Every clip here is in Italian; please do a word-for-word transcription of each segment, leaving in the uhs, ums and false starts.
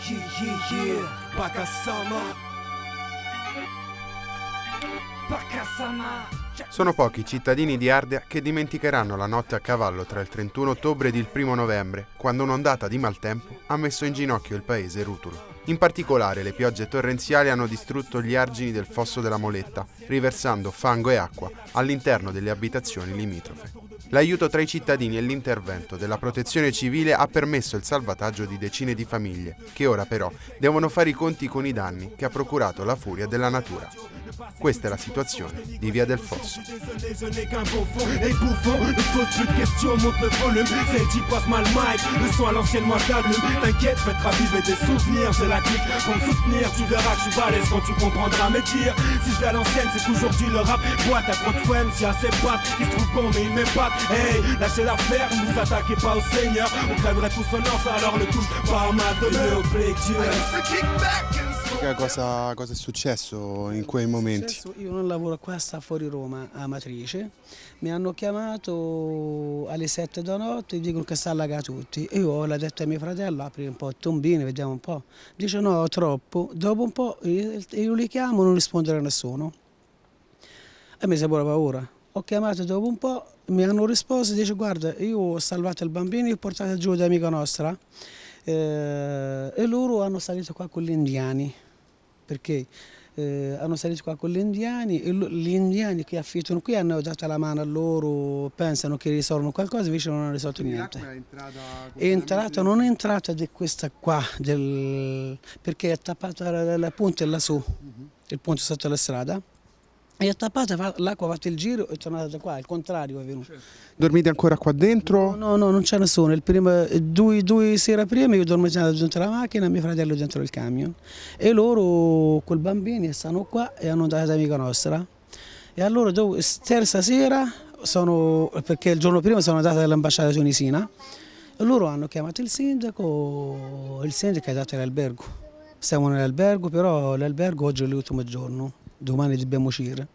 Yeah, yeah, yeah, Baka-sama. Baka-sama. Sono pochi i cittadini di Ardea che dimenticheranno la notte a cavallo tra il trentuno ottobre ed il primo novembre, quando un'ondata di maltempo ha messo in ginocchio il paese rutulo. In particolare, le piogge torrenziali hanno distrutto gli argini del fosso della Moletta, riversando fango e acqua all'interno delle abitazioni limitrofe. L'aiuto tra i cittadini e l'intervento della protezione civile ha permesso il salvataggio di decine di famiglie, che ora però devono fare i conti con i danni che ha procurato la furia della natura. Questa è la situazione di Via del Fosso. Hey, lâchez l'affaire, ne vous attaquez pas au Seigneur. On crèverait tous son enfant, alors ne touche pas ma de Cosa, cosa è successo in quei momenti? Io non lavoro qua, sta fuori Roma, a Matrice. Mi hanno chiamato alle sette da notte e dicono che sta allagato tutti. Io ho detto a mio fratello, apri un po' i tombini, vediamo un po'. Dice no, troppo. Dopo un po' io li chiamo, non risponde a nessuno. E mi sembra paura. Ho chiamato dopo un po', mi hanno risposto e dice guarda, io ho salvato il bambino e ho portato giù da amica nostra eh, e loro hanno salito qua con gli indiani, perché eh, hanno salito qua con gli indiani e gli indiani che affittano qui hanno dato la mano a loro, pensano che risolvono qualcosa, invece non hanno risolto niente. È entrata, è entrata non è entrata di questa qua, del, perché è tappata la, la punta lassù, uh-huh. Il ponte sotto la strada. E è tappata, l'acqua ha fatto il giro e è tornata da qua, il contrario è venuto. Dormite ancora qua dentro? No, no, no, non c'è nessuno. Il primo, due, due sere prima io dormo dentro la macchina e mio fratello dentro il camion. E loro, col bambini, stanno qua e hanno dato amica nostra. E allora, dopo, terza sera, sono, perché il giorno prima sono andata all'ambasciata tunisina, e loro hanno chiamato il sindaco, il sindaco ha dato l'albergo. Stiamo nell'albergo, però l'albergo oggi è l'ultimo giorno. Domani dobbiamo uscire.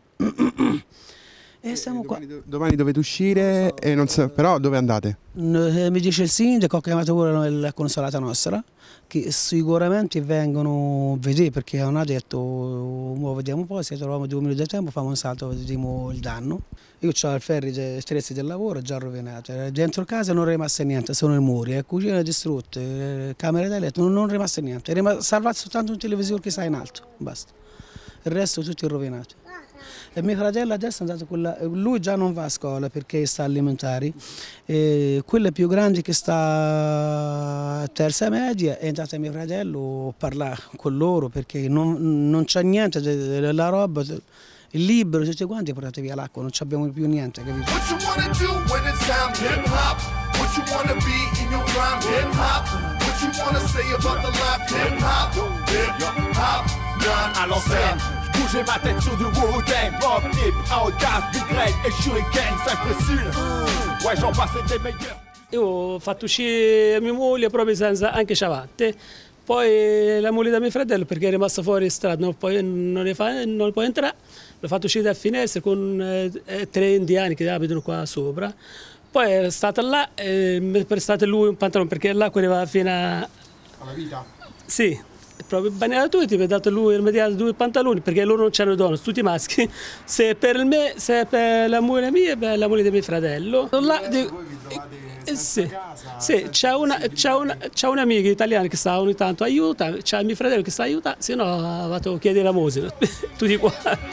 E siamo domani, qua. Domani dovete uscire, so, e non so, però dove andate? Mi dice il sindaco, ho chiamato pure la consolata nostra, che sicuramente vengono a vedere, perché non ha detto, mo vediamo un po', se troviamo due minuti di tempo, facciamo un salto, vediamo il danno. Io ho il ferri dei strezzi del lavoro già rovinato, dentro casa non è rimasto niente, sono i muri, le cucine distrutte, camere da letto, non è rimasto niente, è rimasto salvato soltanto un televisore che sta in alto, basta. Il resto tutto è rovinato. E mio fratello adesso è andato con la, lui già non va a scuola perché sta alimentari, e quella più grande che sta a terza media è andata mio fratello a parlare con loro perché non, non c'è niente della roba, il libro, tutti quanti portate via l'acqua, non abbiamo più niente, capito? Bouger ma tête sur du Wu-Tang, Pop, Hip, Outcast, Big Red e Shuriken, Cypress Hill. Ouais, j'en passe dei meilleurs. Io ho fatto uscire mia moglie proprio senza anche ciabatte, poi la moglie da mio fratello perché è rimasta fuori strada, non, poi, non, ne fa, non può entrare, l'ho fatto uscire dal finestra con eh, tre indiani che abitano qua sopra, poi è stata là e mi ha prestato lui un pantalone perché l'acqua arrivava fino a... alla vita? Sì. Proprio bagnato tutti, mi ha dato lui immediatamente due pantaloni perché loro non c'erano donne, tutti maschi. Se per me, se per la moglie mia, per la moglie di mio fratello. Là, di, voi vi trovate eh, sì, casa, sì, c'è una, una, un'amica italiana che sta ogni tanto aiuta, c'è mio fratello che sta aiutando, se no vado a chiedere la musica, tutti qua.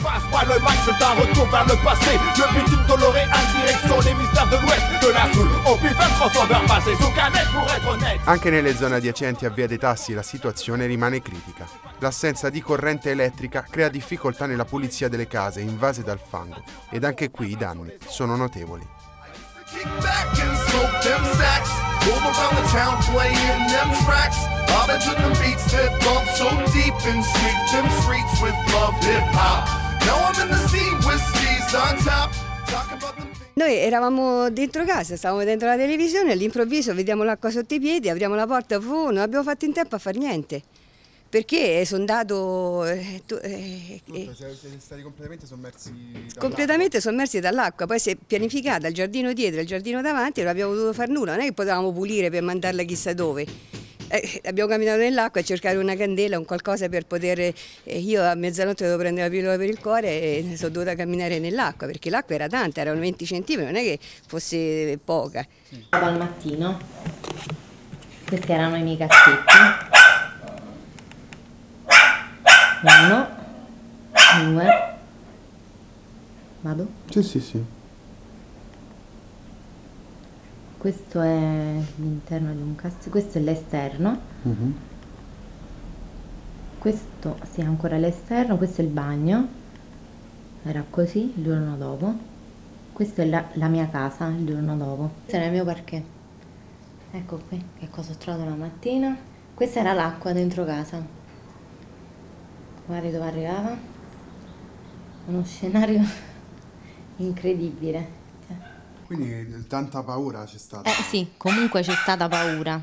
Anche nelle zone adiacenti a Via dei Tassi la situazione rimane critica. L'assenza di corrente elettrica crea difficoltà nella pulizia delle case invase dal fango ed anche qui i danni sono notevoli. Noi eravamo dentro casa, stavamo dentro la televisione, all'improvviso vediamo l'acqua sotto i piedi, apriamo la porta, fu, non abbiamo fatto in tempo a fare niente. Perché sono andato... Eh, eh, eh, siete stati completamente sommersi dall'acqua? Completamente sommersi dall'acqua, poi si è pianificata il giardino dietro e il giardino davanti e non abbiamo dovuto fare nulla, non è che potevamo pulire per mandarla chissà dove. Eh, abbiamo camminato nell'acqua a cercare una candela, un qualcosa per poter... Eh, io a mezzanotte dovevo prendere la pillola per il cuore e sono dovuta camminare nell'acqua, perché l'acqua era tanta, erano venti centimetri, non è che fosse poca. Al mattino, questi erano i miei cassetti. Uno, due, vado? Sì, sì, sì. Questo è l'interno di un cassetto, questo è l'esterno. Mm-hmm. Questo sì, ancora l'esterno, questo è il bagno, era così il giorno dopo. Questa è la, la mia casa il giorno dopo. Questo era il mio parquet. Ecco qui che cosa ho trovato la mattina. Questa era l'acqua dentro casa. Guardi dove arrivava. Uno scenario incredibile. Quindi tanta paura c'è stata? Eh sì, comunque c'è stata paura.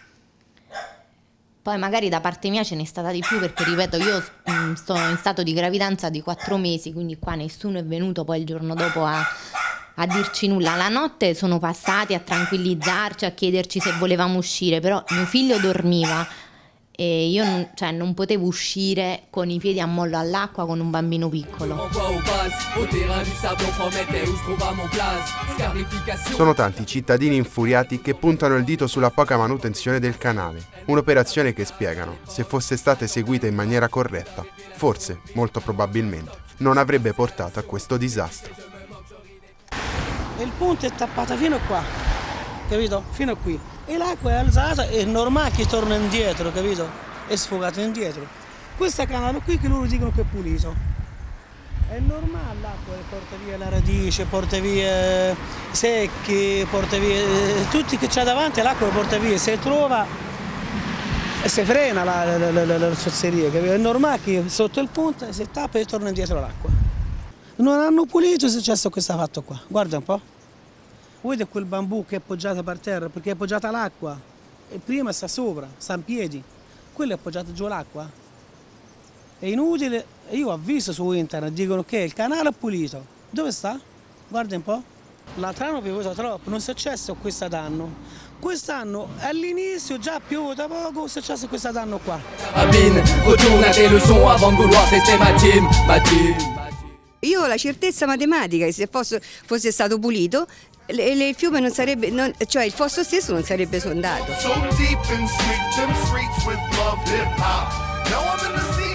Poi magari da parte mia ce n'è stata di più perché, ripeto, io mh, sto in stato di gravidanza di quattro mesi, quindi qua nessuno è venuto poi il giorno dopo a, a dirci nulla. La notte sono passati a tranquillizzarci, a chiederci se volevamo uscire, però mio figlio dormiva e io non, cioè, non potevo uscire con i piedi a mollo all'acqua con un bambino piccolo. Sono tanti i cittadini infuriati che puntano il dito sulla poca manutenzione del canale, un'operazione che spiegano, se fosse stata eseguita in maniera corretta, forse, molto probabilmente, non avrebbe portato a questo disastro. Il ponte è tappato fino a qua, capito? Fino a qui. E l'acqua è alzata, è normale che torna indietro, capito? È sfogato indietro. Questo canale qui che loro dicono che è pulito. È normale l'acqua, porta via la radice, porta via secchi, porta via... Tutti che c'ha davanti l'acqua porta via, se trova e si frena la, la, la, la, la sozzeria, capito? È normale che sotto il ponte si tappa e torna indietro l'acqua. Non hanno pulito, è successo questo fatto qua. Guarda un po'. Vedete quel bambù che è appoggiato per terra, perché è appoggiata l'acqua. E prima sta sopra, sta in piedi. Quello è appoggiato giù l'acqua. È inutile. Io ho visto su internet, dicono che il canale è pulito. Dove sta? Guarda un po'. L'altro anno ha piovuto troppo, non è successo quest'anno. Quest'anno all'inizio già ha piovuto poco, è successo quest'anno qua. Io ho la certezza matematica che se fosse, fosse stato pulito, le, le, il fiume non sarebbe, non, cioè il fosso stesso non sarebbe sondato.